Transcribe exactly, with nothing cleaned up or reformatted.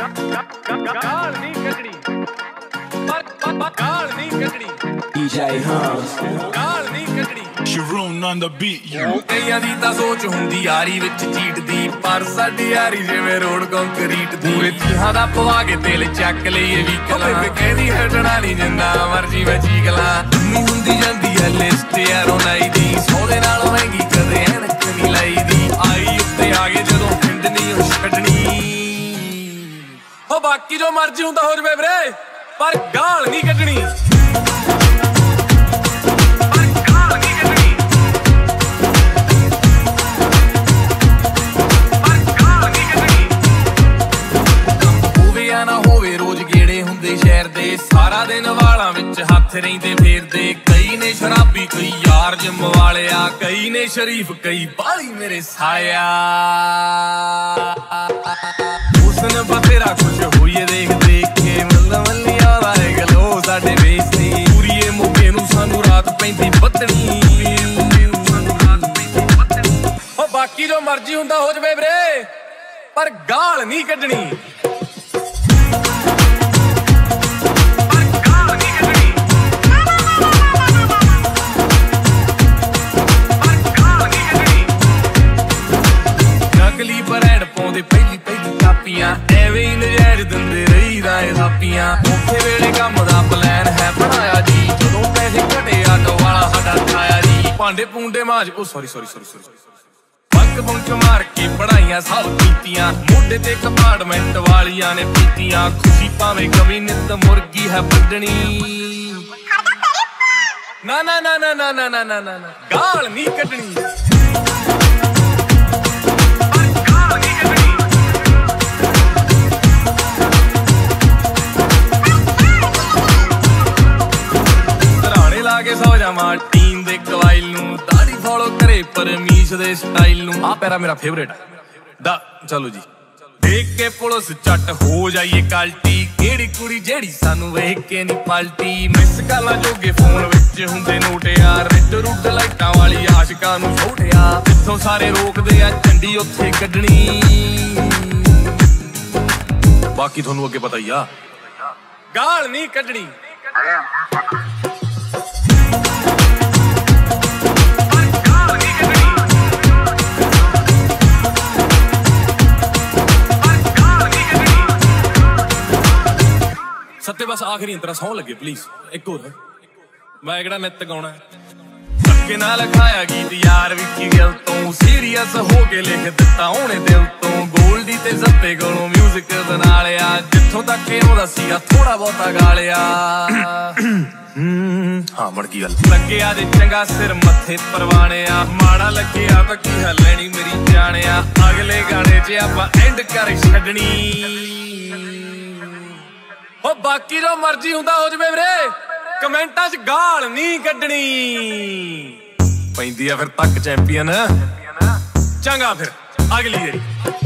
गाल नहीं कटनी, गाल नहीं कटनी, D J Hums, गाल नहीं Katni. Sharoon on the beat, you. ਕਈਆਂ ਦੀ ਤਾਂ ਸੋਚ ਹੁੰਦੀ ਯਾਰੀ ਵਿੱਚ ਚੀਟ ਦੀ, ਪਰ ਸਾਡੀ ਯਾਰੀ ਜਿਵੇਂ ਰੋਡ ਕੰਕਰੀਟ ਦੀ। ਪੂਰੇ ਤੀਹਾਂ ਦਾ ਪਵਾ ਕੇ ਦਿਲ ਚੱਕ ਲਈਏ ਵੀ ਕਲਾ, ਕਹਿੰਦੀ ਹਟਣਾ ਨਹੀਂ ਜਿੰਨਾ ਮਰਜੀ ਮੈਂ ਚੀਕ ਲਾਂ। ਦੁੰਨੀ ਹੁੰਦੀ ਜਾਂਦੀ ਹੈ ਲਿਸਟ ਯਾਰੋਂ ਲਾਈ ਦੀ, ਸੌ ਦੇ ਨਾਲ ਮਹਿੰਗੀ ਕਦੇ ਐਨਕ ਨਹੀਂ ਲਾਈ ਦੀ। ਆਈ ਉੱਤੇ ਆ ਗਏ ਜਦੋਂ ਪਿੰਡ ਨਹੀਂ ਉਹ ਛੱਡਣੀ, ਹੋ ਬਾਕੀ ਜੋ ਮਰਜੀ ਹੁੰਦਾ ਹੋ ਜਵੇ ਵੀਰੇ, ਪਰ ਗਾਲ ਨਹੀਂ ਕੱਢਣੀ। ਸ਼ਹਿਰ ਦੇ ਸਾਰਾ ਦਿਨ ਵਾਲਾਂ ਵਿੱਚ ਹੱਥ ਰਹਿੰਦੇ ਫੇਰਦੇ, ਕਈ ਨੇ ਸ਼ਰਾਬੀ ਕਈ ਯਾਰ ਜਿੰਮ ਵਾਲਿਆ, ਕਈ ਨੇ ਸ਼ਰੀਫ ਕਈ ਬਾਲੀ ਮੇਰੇ ਸਾਲਿਆ। ਹੁਸਨ ਬਥੇਰਾ ਕੁਛ ਹੋਈਏ ਦੇਖ ਦੇਖ ਕੇ, ਮੱਲਾ ਮੱਲੀਆਂ ਦਾ ਗਲੋ ਸਾਡੇ ਵੇਸ ਨਹੀਂ। ਪੂਰੀਏ ਮੋਗੇ ਨੂੰ ਸਾਨੂੰ ਰਾਤ ਪੈਂਦੀ ਬੱਦਣੀ, ਹੋ ਬਾਕੀ ਜੋ ਮਰਜੀ ਹੁੰਦਾ ਹੋ ਜਵੇ ਵੀਰੇ, ਪਰ ਗਾਲ ਨਹੀਂ ਕੱਢਣੀ। ਪਹਿਲੀ ਪਹਿਲੀ ਕਾਪੀਆਂ ਐਵੇਂ ਹੀ ਨਜ਼ਾਰੇ ਦਿੰਦੇ ਰਹੀਦਾ ਏ ਥਾਪੀਆਂ। ਔਖੇ ਵੇਲੇ ਕੰਮ ਦਾ ਪਲਾਨ ਹੈ ਬਣਾਇਆ ਜੀ, ਜਦੋਂ ਪੈਸੇ ਘਟੇ ਆਟੋ ਵਾਲਾ ਸਾਡਾ ਖਾਇਆ ਜੀ। ਭਾਂਡੇ ਪੂੰਡੇ ਮਾਜ ਉਹ sorry sorry sorry sorry bunk bunk ਮਾਰ ਕੇ ਪੜਾਈਆਂ ਸਭ ਕੀਤੀਆਂ, ਮੋਢੇ ਤੇ ਕੰਪਾਰਟਮੈਂਟ ਵਾਲੀਆਂ ਨੇ ਪੀਤੀਆਂ। ਖੁਸ਼ੀ ਭਾਵੇਂ ਕਵੀ ਨਿੱਤ ਮੁਰਗੀ ਹੈ ਵੱਢਣੀ, ਨਾ ਨਾ ਨਾ ਨਾ ਨਾ ਨਾ ਨਾ ਨਾ ਗਾਲ ਨਹੀਂ ਕੱਢਣੀ। ਸੌ ਜਾਵਾਂ ਟੀਮ ਦੇ ਕਵਾਇਲ ਨੂੰ, ਦਾੜੀ ਫੋਲੋ ਕਰੇ ਪਰਮੀਸ਼ ਦੇ ਸਟਾਈਲ ਨੂੰ। ਆ ਪੈਰਾ ਮੇਰਾ ਫੇਵਰੇਟ ਦਾ, ਚਲੋ ਜੀ। ਦੇਖ ਕੇ ਪੁਲਿਸ ਚੱਟ ਹੋ ਜਾਈਏ ਕਲਟੀ, ਕਿਹੜੀ ਕੁੜੀ ਜਿਹੜੀ ਸਾਨੂੰ ਵੇਖ ਕੇ ਨਹੀਂ ਪਲਟੀ। ਮਿਸ ਕਾਲਾਂ ਜੋਗੇ ਫੋਨ ਵਿੱਚ ਹੁੰਦੇ ਨੋਟ ਯਾਰ, ਰਿੱਟ ਰੁੱਟ ਲਾਈਟਾਂ ਵਾਲੀ ਆਸ਼ਿਕਾਂ ਨੂੰ ਛੋਟਿਆ। ਜਿੱਥੋਂ ਸਾਰੇ ਰੋਕਦੇ ਆ ਝੰਡੀ ਉੱਥੇ ਕੱਢਣੀ, ਬਾਕੀ ਤੁਹਾਨੂੰ ਅੱਗੇ ਪਤਾ ਹੀ ਆ, ਗਾਲ ਨਹੀਂ ਕੱਢਣੀ। ਸੱਤੇ ਬਸ ਆਖਰੀ ਅੰਤਰਾ ਸੌਂ ਲੱਗੇ ਪਲੀਜ਼, ਇੱਕ ਹੋਰ ਮੈਂ ਕਿਹੜਾ ਨਿੱਤ ਗਾਉਣਾ। ਧੱਕੇ ਨਾਲ ਲਿਖਾਇਆ ਗੀਤ ਯਾਰ ਵਿੱਕੀ ਗਿੱਲ ਤੋਂ, ਸੀਰੀਅਸ ਹੋ ਕੇ ਲਿਖ ਦਿੱਤਾ ਉਹਨੇ ਦਿਲ ਤੋਂ। ਗੋਲਡੀ ਤੇ ਜ਼ੱਪੇ ਕੋਲੋਂ ਮਿਊਜ਼ਿਕ ਬਣਾ ਲਿਆ, ਜਿੱਥੋਂ ਤੱਕ ਇਹ ਉਹਦਾ ਸੀਗਾ ਥੋੜਾ ਬਹੁਤਾ ਗਾ ਲਿਆ। ਹਾਂ ਮੜ ਗਈ ਗੱਲ, ਲੱਗਿਆ ਜੇ ਚੰਗਾ ਸਿਰ ਮੱਥੇ ਪਰਵਾਣਿਆ, ਮਾੜਾ ਲੱਗਿਆ ਤਾਂ ਕੀ ਹੈ ਲੈਣੀ ਮੇਰੀ ਜਾਣਿਆ। ਅਗਲੇ ਗਾਣੇ 'ਚ ਆਪਾਂ ਐਂਡ ਕਰ ਛੱਡਣੀ, ਹੋ ਬਾਕੀ ਜੋ ਮਰਜੀ ਹੁੰਦਾ ਹੋ ਜਵੇ ਵੀਰੇ, ਕਮੈਂਟਾਂ 'ਚ ਗਾਲ ਨਹੀਂ ਕੱਢਣੀ। ਪੈਂਦੀ ਆ ਫਿਰ ਤੱਕ ਚੈਂਪੀਅਨ, ਚੰਗਾ ਫਿਰ ਅਗਲੀ ਵਾਰੀ।